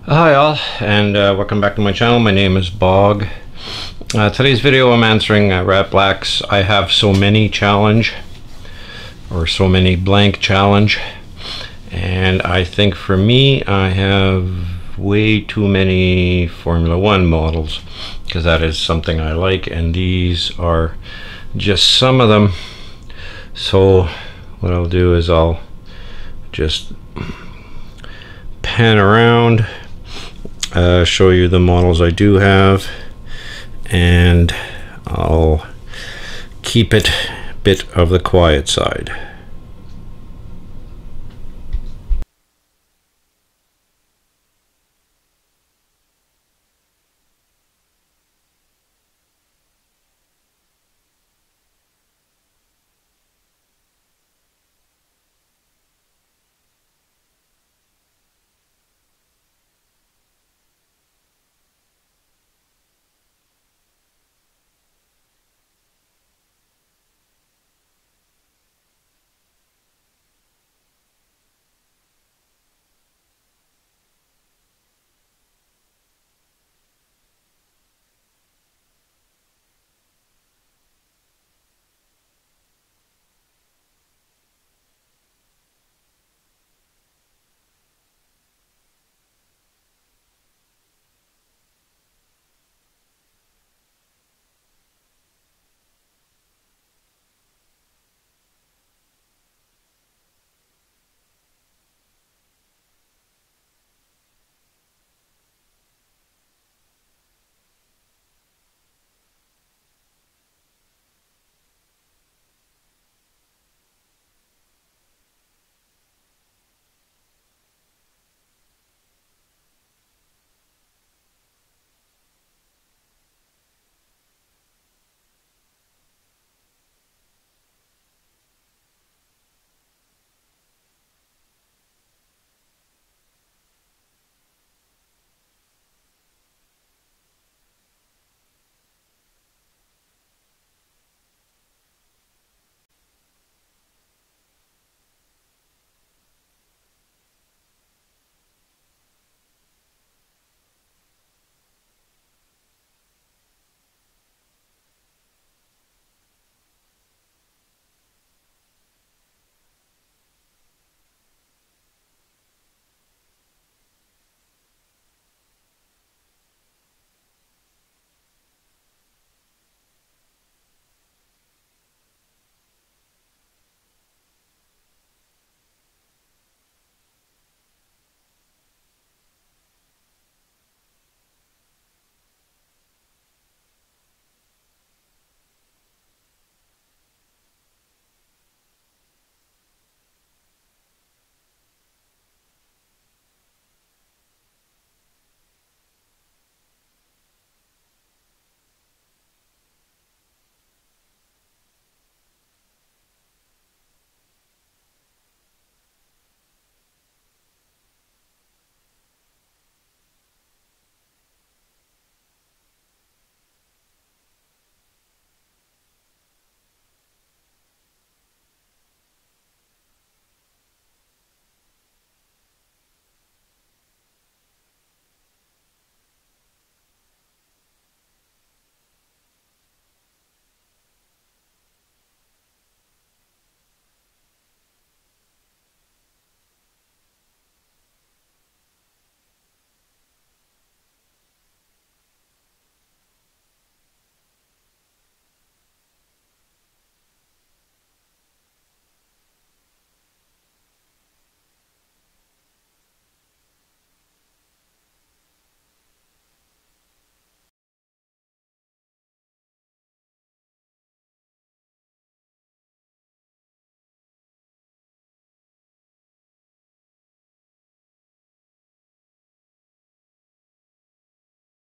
Hi all, and welcome back to my channel. My name is Bog. Today's video I'm answering Rat Black's I Have So Many challenge, or So Many blank challenge. And I think for me I have way too many Formula One models, because that is something I like, and these are just some of them. So what I'll do is I'll just pan around, show you the models I do have, and I'll keep it a bit of the quiet side.